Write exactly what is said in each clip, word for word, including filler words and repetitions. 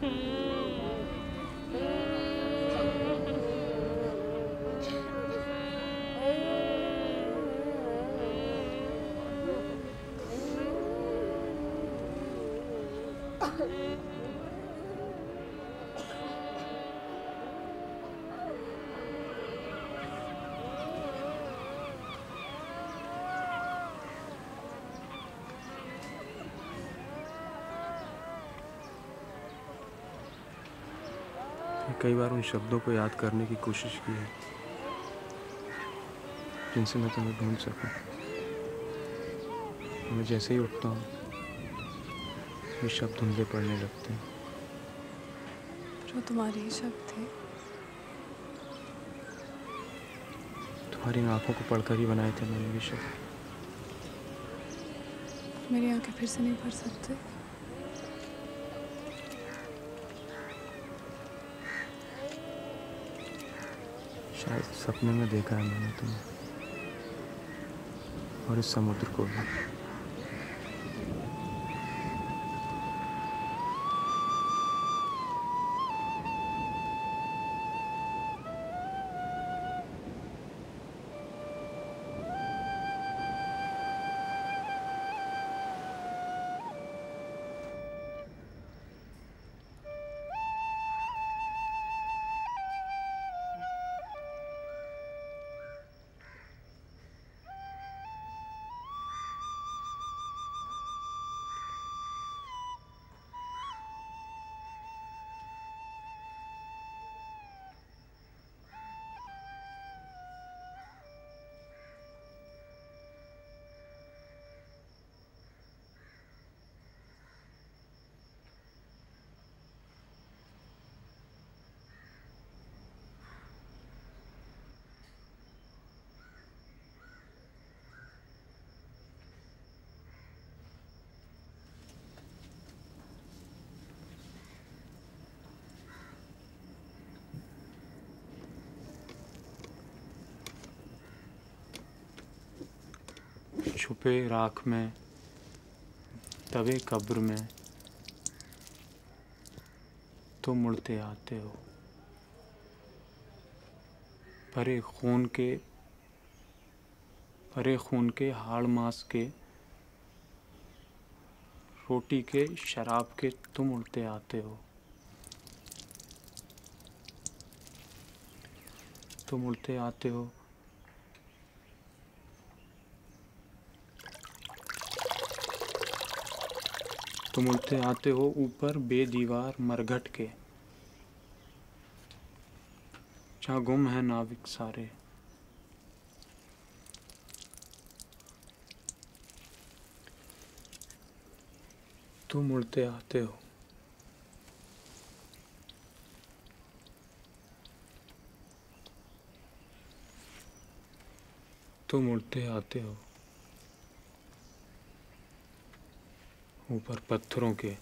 कई बार उन शब्दों को याद करने की कोशिश की है जिनसे मैं तुम्हें ढूंढ सकूं। मैं जैसे ही उठता हूँ ये शब्द धुंधले पड़ने लगते हैं। जो तुम्हारे ही शब्द थे। तुम्हारी आंखों को पढ़कर ही बनाए थे मैंने ये शब्द। मेरी आंखें फिर से नहीं पढ़ सकते। शायद सपने में देखा है मैंने तुम्हें और इस समुद्र को भी। छुपे राख में तवे कब्र में तो मुड़ते आते हो। भरे खून के भरे खून के हाड़ मांस के रोटी के शराब के तुम उड़ते आते हो। तुम उड़ते आते हो तुम उड़ते आते हो ऊपर बेदीवार मरघट के, जहाँ गुम है नाविक सारे। तुम उड़ते आते हो तुम उड़ते आते हो ऊपर पत्थरों के,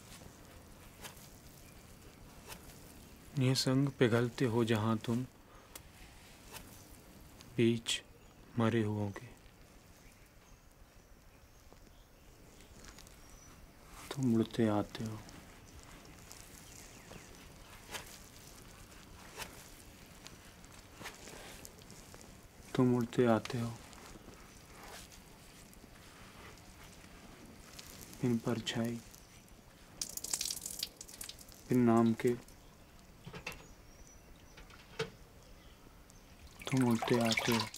निसंग पिघलते हो जहां तुम बीच मरे हुओं के। तुम उड़ते आते हो तुम उड़ते आते हो इन परछाई इन नाम के। तुम उड़ते आते हो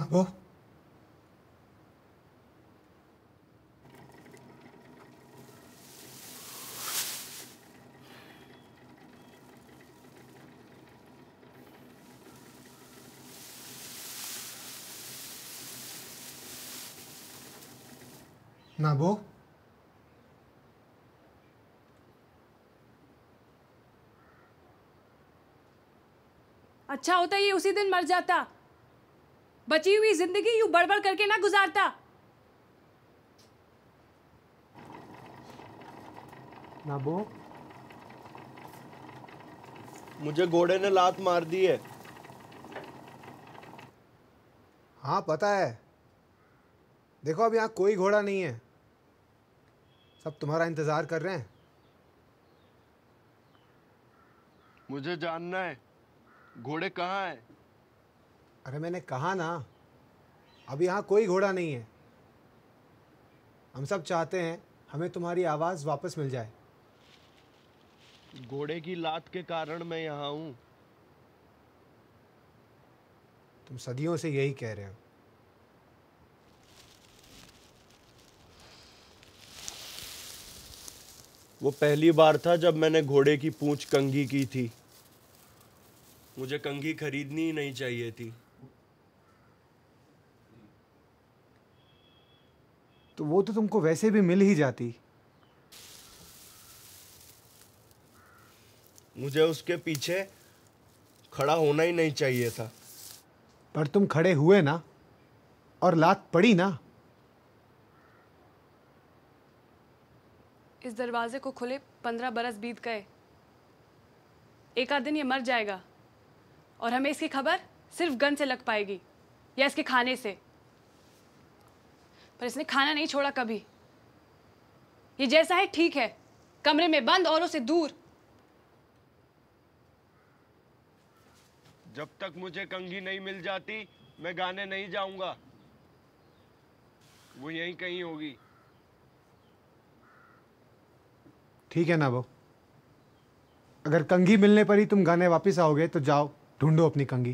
नाबो, नाबो, अच्छा होता ये उसी दिन मर जाता, बची हुई जिंदगी यूं बड़बड़ करके ना गुजारता। नाबो, मुझे घोड़े ने लात मार दी है। हाँ पता है। देखो अब यहाँ कोई घोड़ा नहीं है, सब तुम्हारा इंतजार कर रहे हैं। मुझे जानना है घोड़े कहाँ हैं। अरे मैंने कहा ना, अब यहाँ कोई घोड़ा नहीं है। हम सब चाहते हैं हमें तुम्हारी आवाज़ वापस मिल जाए। घोड़े की लात के कारण मैं यहाँ हूँ। तुम सदियों से यही कह रहे हो। वो पहली बार था जब मैंने घोड़े की पूंछ कंघी की थी। मुझे कंघी खरीदनी ही नहीं चाहिए थी। तो वो तो तुमको वैसे भी मिल ही जाती। मुझे उसके पीछे खड़ा होना ही नहीं चाहिए था। पर तुम खड़े हुए ना, और लात पड़ी ना। इस दरवाजे को खुले पंद्रह बरस बीत गए। एक आध दिन ये मर जाएगा और हमें इसकी खबर सिर्फ गन से लग पाएगी या इसके खाने से। पर इसने खाना नहीं छोड़ा कभी। ये जैसा है ठीक है, कमरे में बंद, औरों से दूर। जब तक मुझे कंघी नहीं मिल जाती मैं गाने नहीं जाऊंगा। वो यहीं कहीं होगी। ठीक है ना वो, अगर कंघी मिलने पर ही तुम गाने वापस आओगे तो जाओ ढूंढो अपनी कंघी।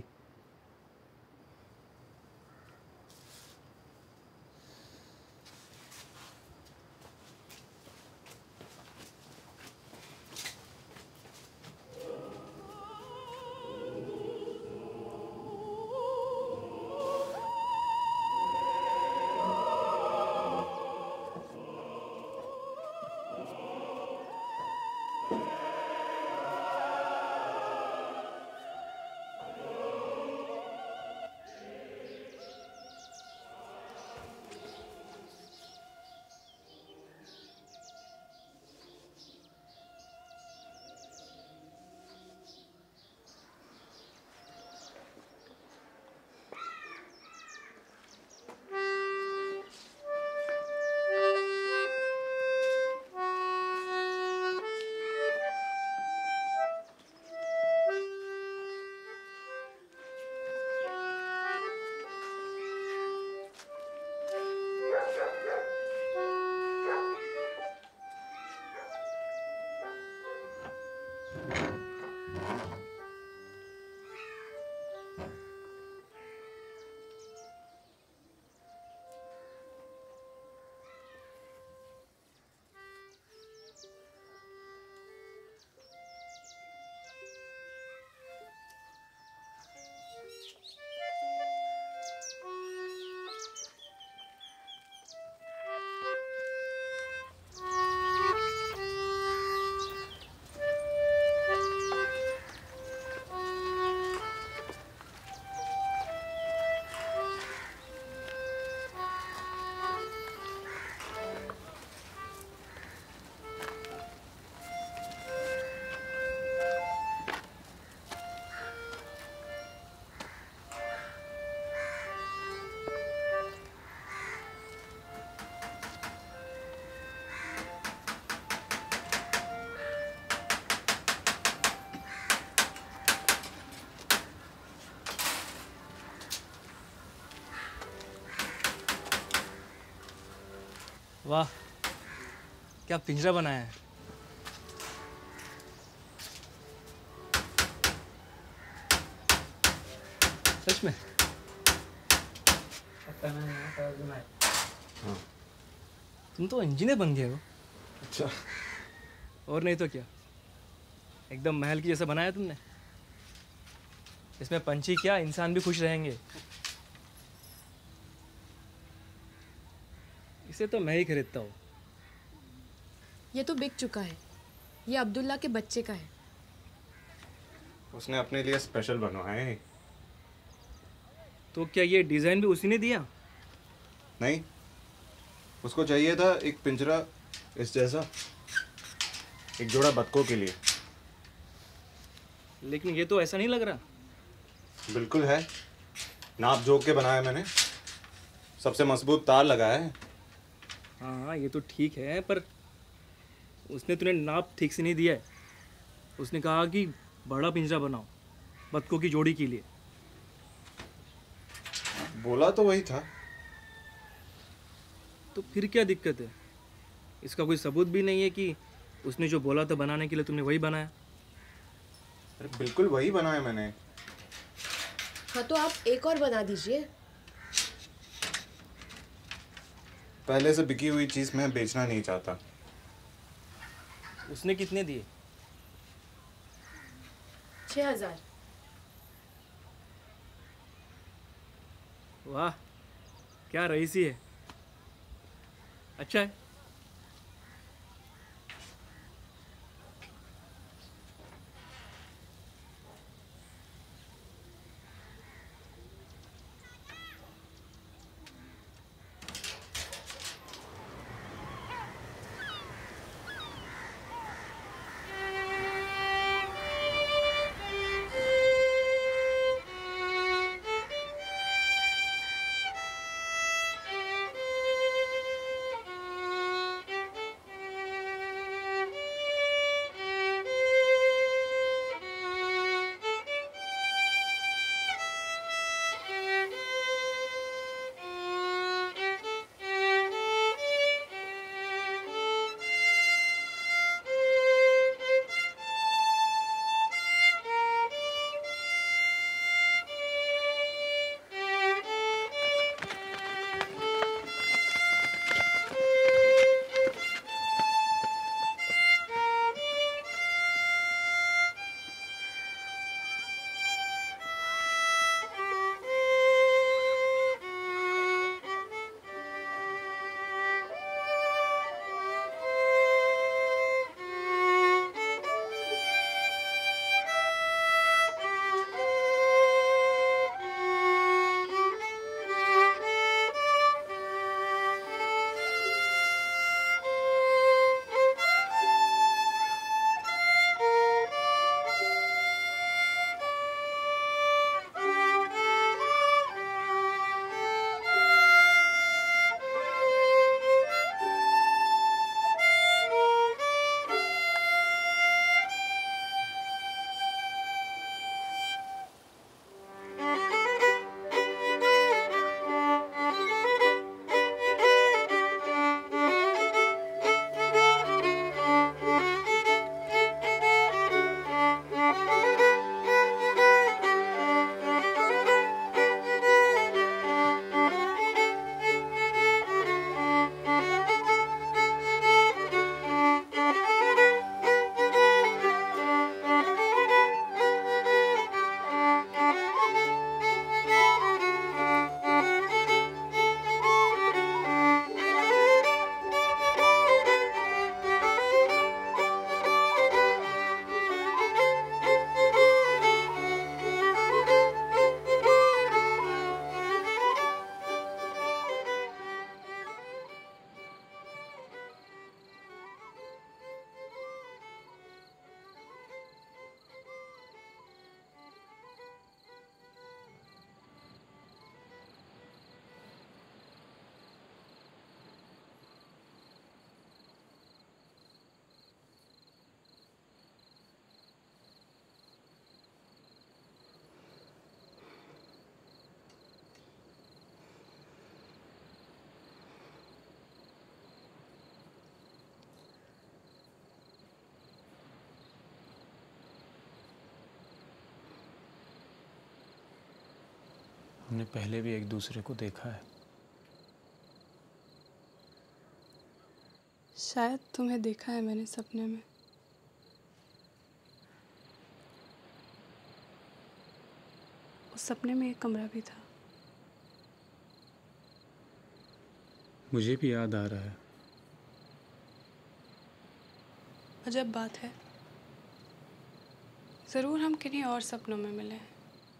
वाह, क्या पिंजरा बनाया है। सच में हाँ। तुम तो इंजीनियर बन गए हो। अच्छा। और नहीं तो क्या, एकदम महल की जैसा बनाया तुमने। इसमें पंछी क्या, इंसान भी खुश रहेंगे। इसे तो मैं ही खरीदता हूँ। ये तो बिक चुका है, ये अब्दुल्ला के बच्चे का है। उसने अपने लिए स्पेशल बनवाया है। तो क्या ये डिज़ाइन भी उसी ने दिया? नहीं, उसको चाहिए था एक पिंजरा इस जैसा, एक जोड़ा बतखों के लिए। लेकिन ये तो ऐसा नहीं लग रहा। बिल्कुल है, नाप जोक के बनाया मैंने, सबसे मजबूत तार लगाया है। हाँ ये तो ठीक है, पर उसने तुम्हें नाप ठीक से नहीं दिया है। उसने कहा कि बड़ा पिंजरा बनाओ बतखों की जोड़ी के लिए। बोला तो वही था। तो फिर क्या दिक्कत है? इसका कोई सबूत भी नहीं है कि उसने जो बोला था बनाने के लिए तुमने वही बनाया। अरे बिल्कुल वही बनाया मैंने। हाँ तो आप एक और बना दीजिए। पहले से बिकी हुई चीज मैं बेचना नहीं चाहता। उसने कितने दिए? छह हजार। वाह, क्या रईसी है। अच्छा है। हमने पहले भी एक दूसरे को देखा है। शायद तुम्हें देखा है मैंने सपने में। उस सपने में एक कमरा भी था। मुझे भी याद आ रहा है। अजब बात है, ज़रूर हम किन्हीं और सपनों में मिले हैं।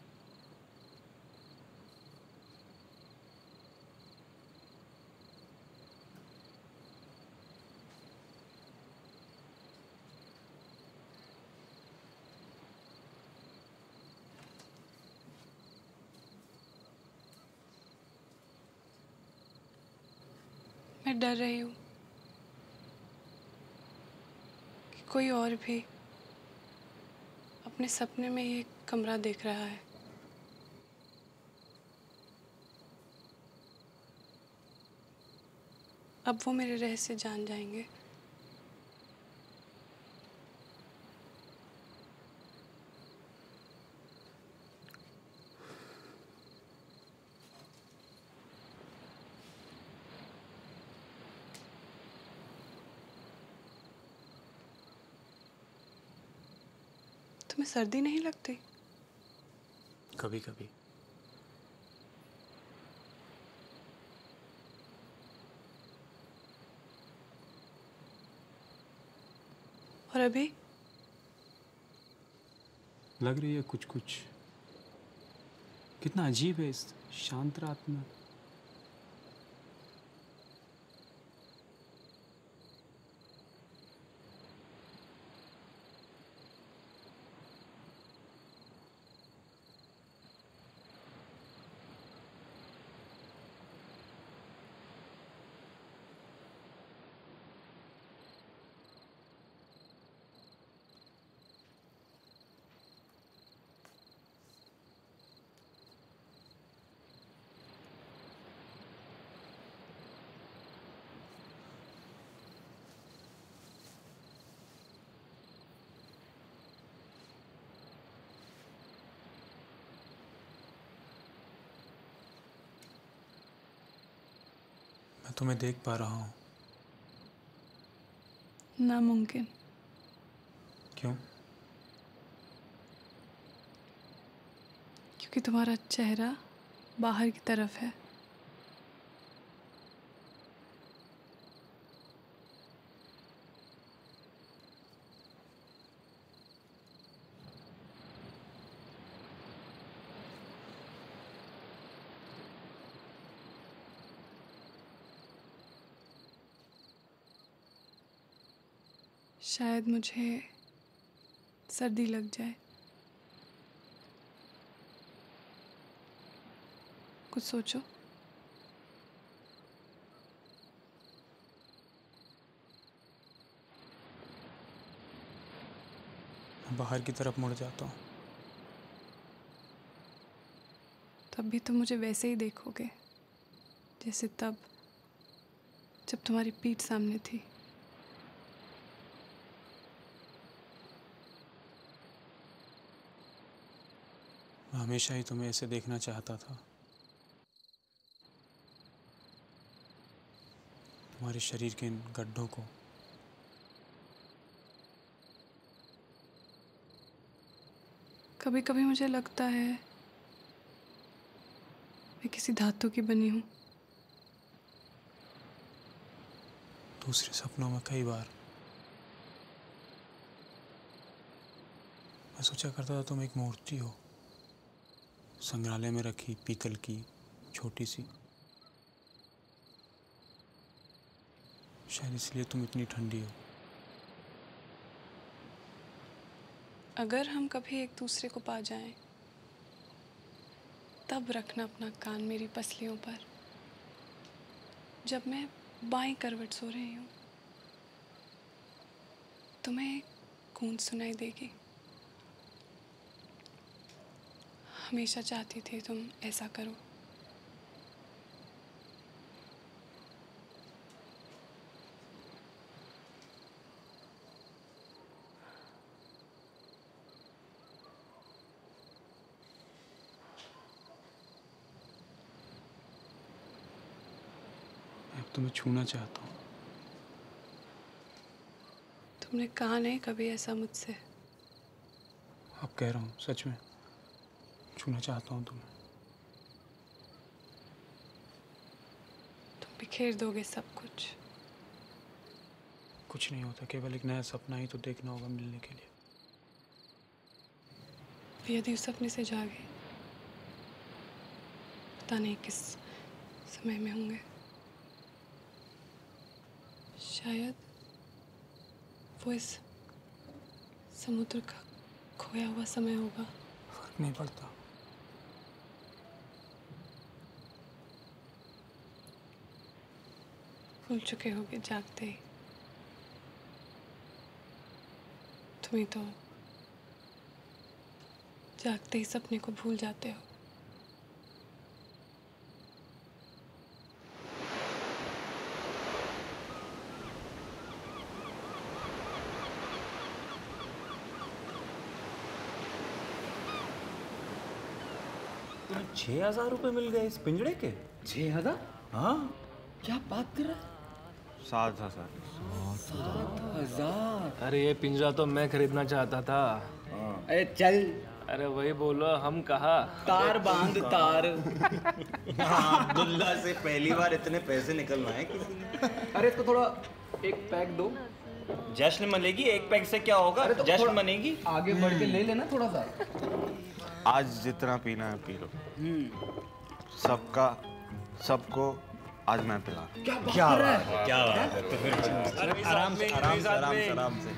मैं डर रही हूँ कि कोई और भी अपने सपने में ये कमरा देख रहा है। अब वो मेरे रहस्य जान जाएंगे। तुम्हें सर्दी नहीं लगती? कभी कभी। और अभी? लग रही है कुछ कुछ। कितना अजीब है इस शांत रात में। मैं तुम्हें देख पा रहा हूँ। नामुमकिन। क्यों? क्योंकि तुम्हारा चेहरा बाहर की तरफ है। शायद मुझे सर्दी लग जाए। कुछ सोचो। मैं बाहर की तरफ मुड़ जाता हूँ। तब भी तुम मुझे वैसे ही देखोगे जैसे तब जब तुम्हारी पीठ सामने थी। मैं हमेशा ही तुम्हें ऐसे देखना चाहता था। तुम्हारे शरीर के इन गड्ढों को। कभी कभी मुझे लगता है मैं किसी धातु की बनी हूँ। दूसरे सपनों में कई बार मैं सोचा करता था तुम एक मूर्ति हो, संग्रहालय में रखी पीतल की छोटी सी। शायद इसलिए तुम इतनी ठंडी हो। अगर हम कभी एक दूसरे को पा जाएं, तब रखना अपना कान मेरी पसलियों पर। जब मैं बाईं करवट सो रही हूँ, तुम्हें एक गूंज सुनाई देगी। हमेशा चाहती थी तुम ऐसा करो। मैं अब तुम्हें छूना चाहता हूँ। तुमने कहा नहीं कभी ऐसा मुझसे। अब कह रहा हूँ, सच में छूना चाहता हूँ तुम्हें। तुम बिखेर दोगे सब कुछ। कुछ नहीं होता, केवल एक नया सपना ही तो देखना होगा मिलने के लिए। यदि उस सपने से जागे, पता नहीं किस समय में होंगे। शायद वो इस समुद्र का खोया हुआ समय होगा। फर्क नहीं पड़ता। भूल चुके होगे जागते ही। तुम्ही तो जागते ही सपने को भूल जाते हो। छह हजार रुपये मिल गए इस पिंजड़े के। छः हजार? हाँ, क्या बात कर रहा है? सात हजार सात हजार? अरे ये पिंजरा तो मैं खरीदना चाहता था। अरे चल, अरे वही बोलो, हम कहा तार बांध तार। अब्दुल्ला से पहली बार इतने पैसे निकलवाए किसी ने। अरे इसको थोड़ा एक पैक दो। जश्न मनेगी, एक पैक से क्या होगा? अरे तो जश्न थोड़ा मनेगी। आगे बढ़ के ले लेना थोड़ा सा। आज जितना पीना है पी लो। सबका सबको आज मैं पिला रहा हूं। क्या बात कर रहा है? क्या बात है? तो फिर आराम से आराम से आराम से आराम से।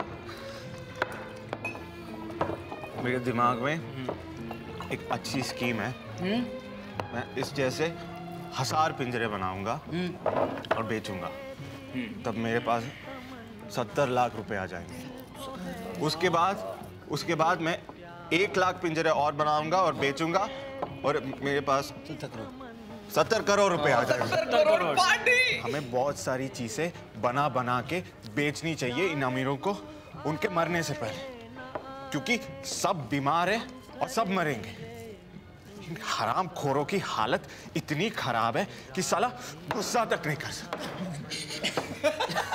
मेरे दिमाग में एक अच्छी स्कीम है। मैं इस जैसे हजार पिंजरे बनाऊंगा और बेचूंगा, तब मेरे पास सत्तर लाख रुपए आ जाएंगे। उसके बाद उसके बाद मैं एक लाख पिंजरे और बनाऊंगा और बेचूंगा और मेरे पास सत्तर करोड़ रुपए आ जाएंगे। हमें बहुत सारी चीजें बना बना के बेचनी चाहिए इन अमीरों को उनके मरने से पहले, क्योंकि सब बीमार है और सब मरेंगे। इन हराम खोरों की हालत इतनी खराब है कि साला गुस्सा तक नहीं कर सकता।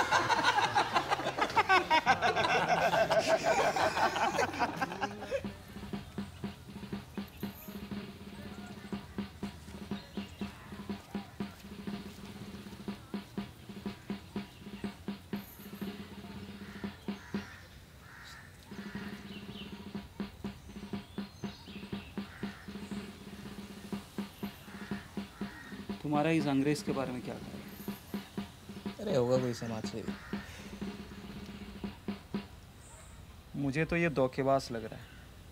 तुम्हारा इस अंग्रेज के बारे में क्या कहना है? अरे होगा कोई समाज सेवी। मुझे तो ये धोखेबाज लग रहा है।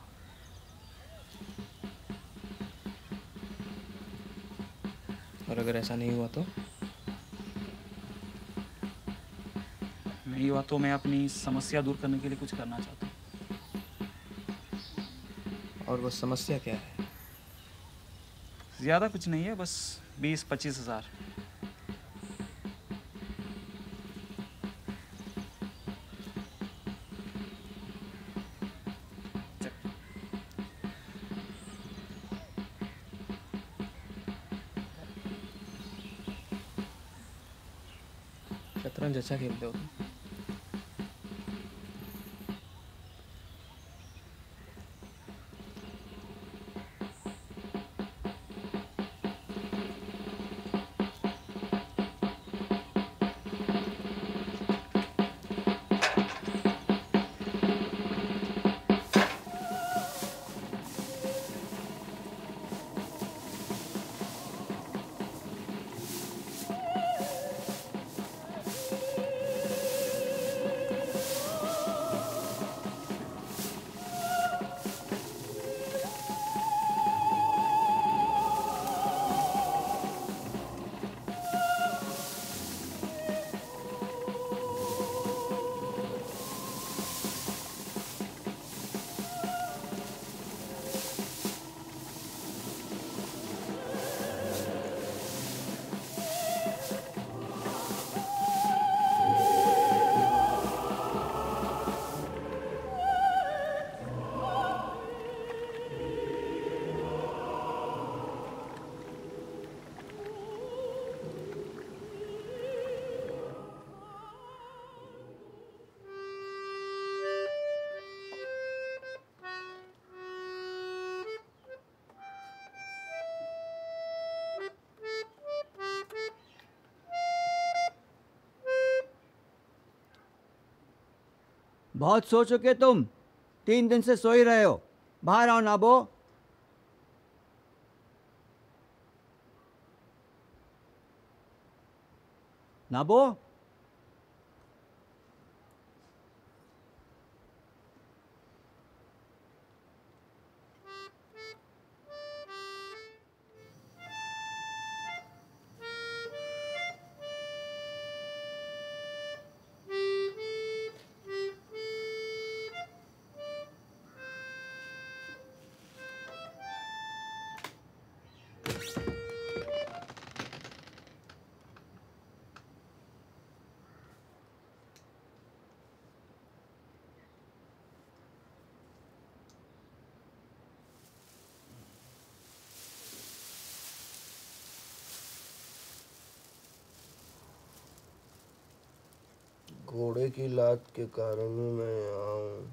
और अगर ऐसा नहीं हुआ तो? नहीं हुआ तो मैं अपनी समस्या दूर करने के लिए कुछ करना चाहता हूँ। और वो समस्या क्या है? ज़्यादा कुछ नहीं है, बस बीस पच्चीस हजार। शतरंज अच्छा खेलते हो तुम? बहुत सो चुके तुम, तीन दिन से सो ही रहे हो। बाहर आओ नाबो। नाबो, घोड़े की लात के कारण ही मैं यहाँ हूँ।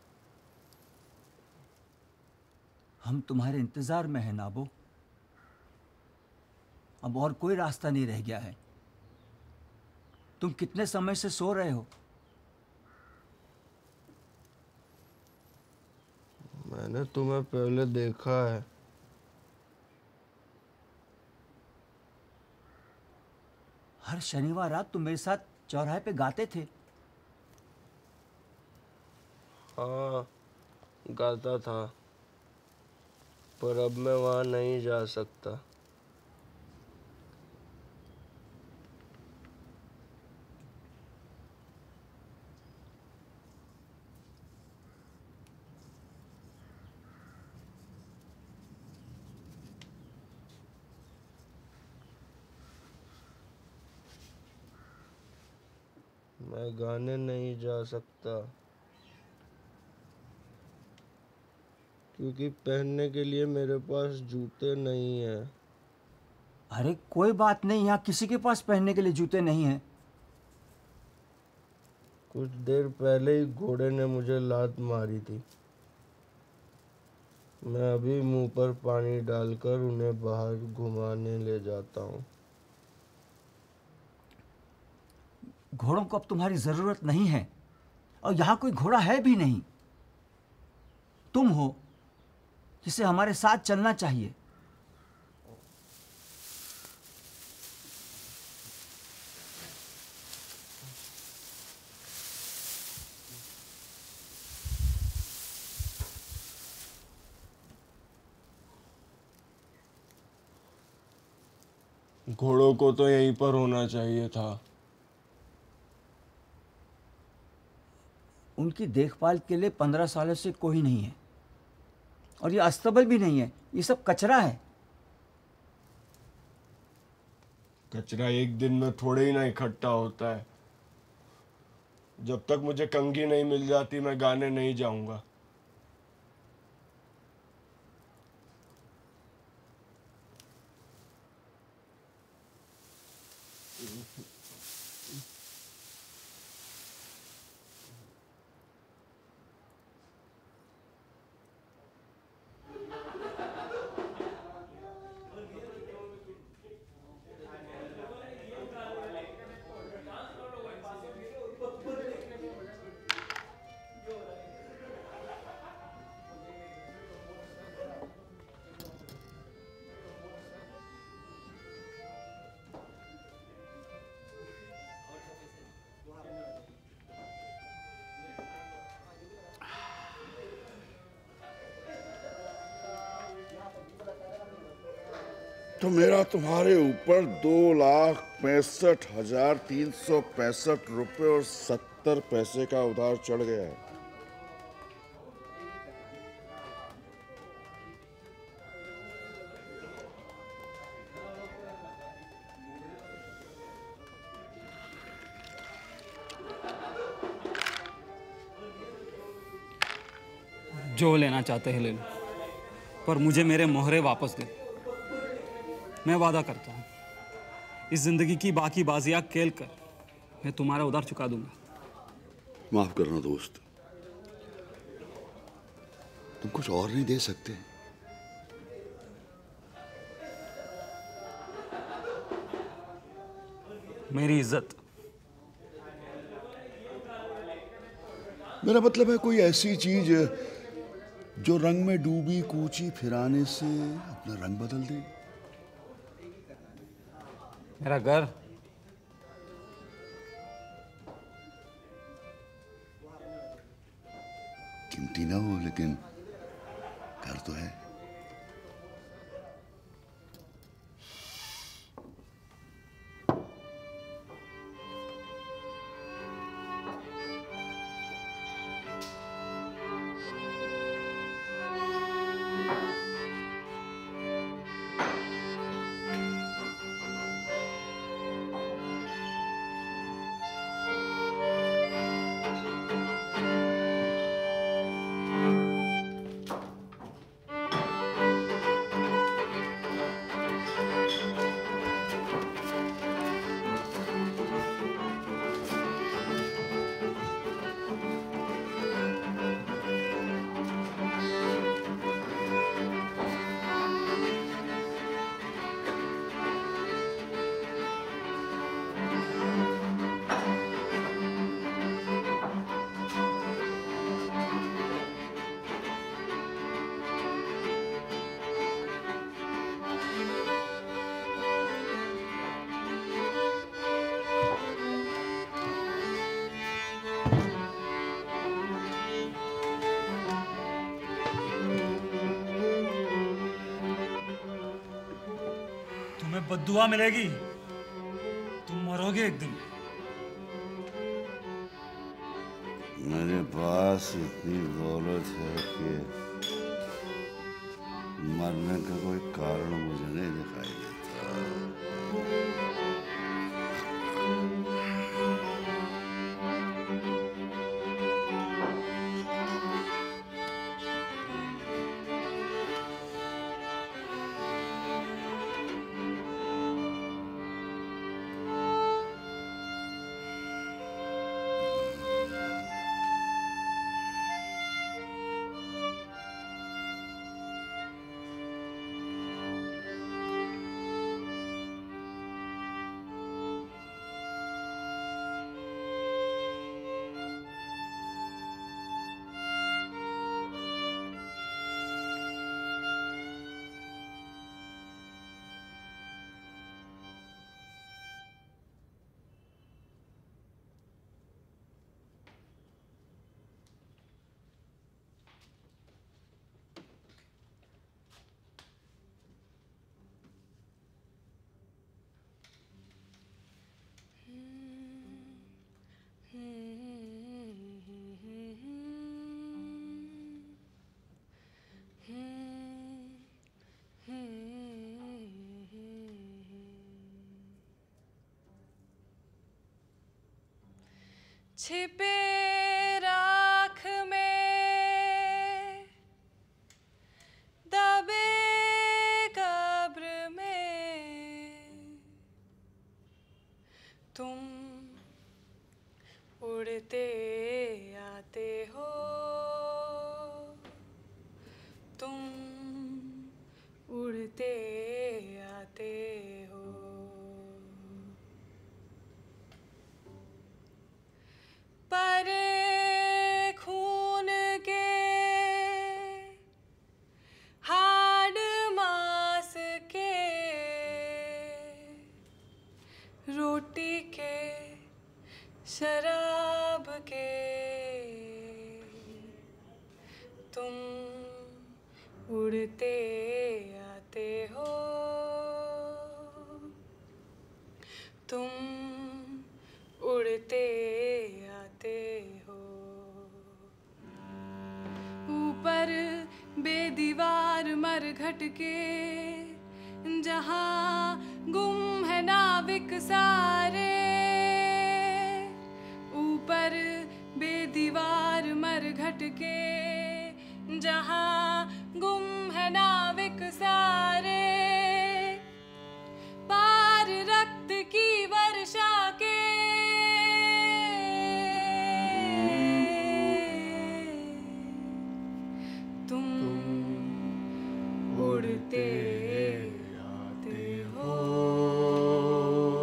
हम तुम्हारे इंतजार में हैं नाबो। अब और कोई रास्ता नहीं रह गया है। तुम कितने समय से सो रहे हो? मैंने तुम्हें पहले देखा है। हर शनिवार रात तुम मेरे साथ चौराहे पे गाते थे। हाँ, गाता था, पर अब मैं वहाँ नहीं जा सकता। मैं गाने नहीं जा सकता क्योंकि पहनने के लिए मेरे पास जूते नहीं हैं। अरे कोई बात नहीं, यहाँ किसी के पास पहनने के लिए जूते नहीं हैं। कुछ देर पहले ही घोड़े ने मुझे लात मारी थी। मैं अभी मुंह पर पानी डालकर उन्हें बाहर घुमाने ले जाता हूँ। घोड़ों को अब तुम्हारी जरूरत नहीं है, और यहाँ कोई घोड़ा है भी नहीं। तुम हो जिसे हमारे साथ चलना चाहिए। घोड़ों को तो यहीं पर होना चाहिए था। उनकी देखभाल के लिए पंद्रह सालों से कोई नहीं है, और ये अस्तबल भी नहीं है, ये सब कचरा है। कचरा एक दिन में थोड़े ही ना इकट्ठा होता है। जब तक मुझे कंघी नहीं मिल जाती मैं गाने नहीं जाऊंगा। तो मेरा तुम्हारे ऊपर दो लाख पैंसठ हजार तीन सौ पैंसठ रुपये और सत्तर पैसे का उधार चढ़ गया है। जो लेना चाहते हैं ले लो, पर मुझे मेरे मोहरे वापस दे। मैं वादा करता हूँ इस जिंदगी की बाकी बाजियां खेल कर मैं तुम्हारा उधार चुका दूंगा। माफ करना दोस्त, तुम कुछ और नहीं दे सकते? मेरी इज्जत मेरा मतलब है कोई ऐसी चीज जो रंग में डूबी कूची फिराने से अपना रंग बदल दे। मेरा घर। कीमती ना हो लेकिन घर तो है। बद्दुआ मिलेगी, तुम मरोगे एक दिन। मेरे पास इतनी दौलत है कि मरने का कोई कारण मुझे नहीं दिखाई देता। छिपे राख में दबे कब्र में तुम उड़ते आते हो, तुम उड़ते आते हो। परे खून के हाड मांस के रोटी के शराब के तुम उड़ते आते हो, तुम उड़ते आते हो। ऊपर बेदीवार मरघट के जहाँ गुम है नाविक सारे, ऊपर बेदीवार मरघट के जहाँ गुम है नाविक सारे, पार रक्त की वर्षा के तुम उड़ते आते हो,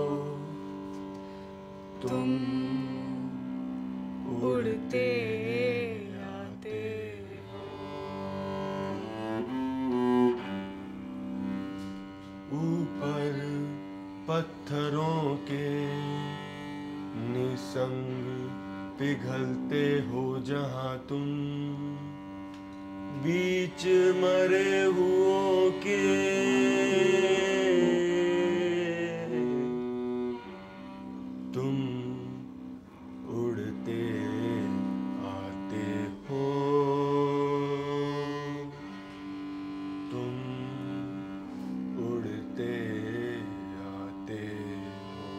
तुम उड़ते निसंग पिघलते हो जहां तुम, बीच मरे हुओं के तुम उड़ते आते हो, तुम उड़ते आते हो।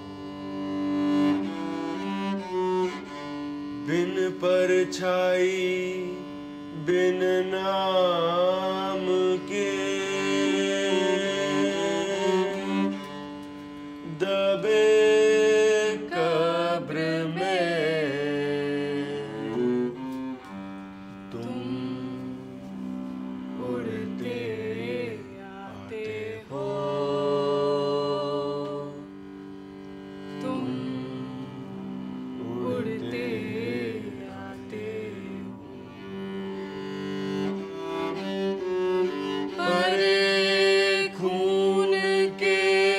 बिन परछाई बिन नाम के दबे कब्र में तुम उड़ते आते हो, तुम उड़ते आते हो। परे खून के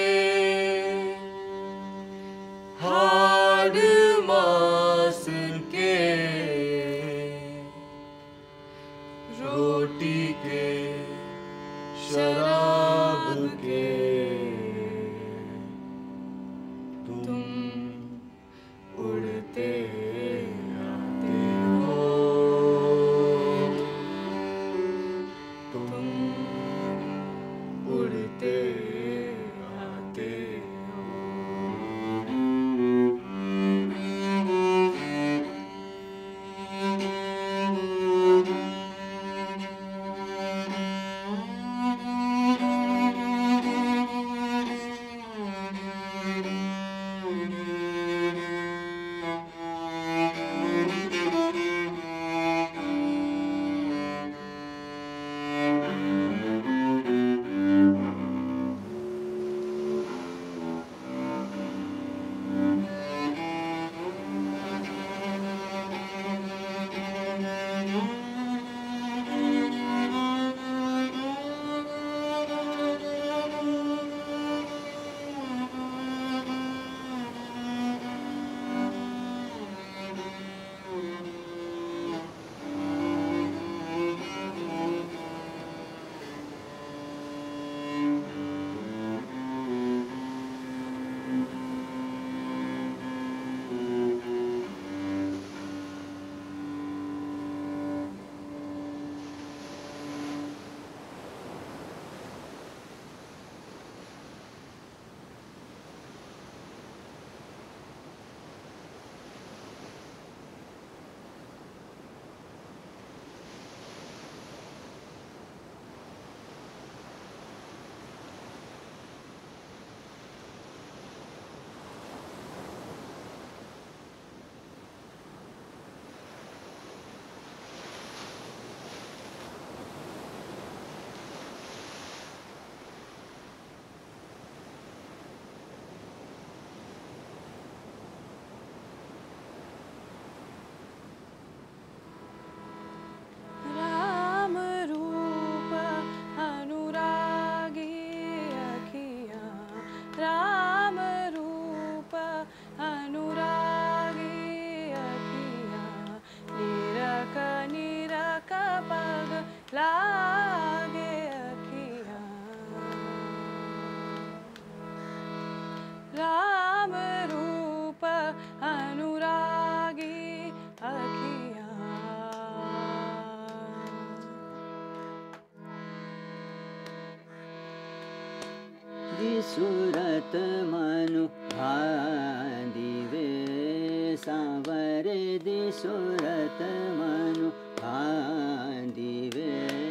हाड़ मांस के, रोटी के शराब के तुम उड़ते आते हो, तुम उड़ते आते हो। राम रूप अनुरागी अखियाँ, राम रूप अनुरागी अखियाँ, निरख निरख पग लागे अखियाँ। राम रूप अनुरागी अखियाँ। दिसुरत मनु भादिवे सांवर, दिसुरत मनु भादिवे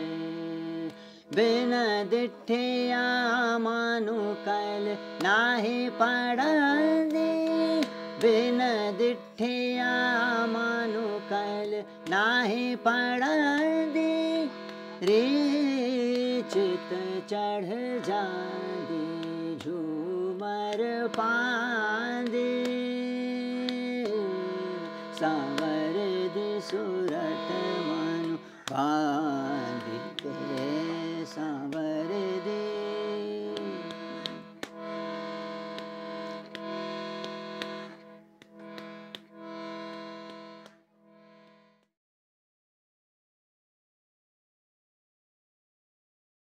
बिन दिठिया मानु कल नाहे पड़े, बिन दिठिया मानु कल नाहे पड़े, रे चित चढ़ जादे झूमर पांदे, सांवर दिसुरत मनु भा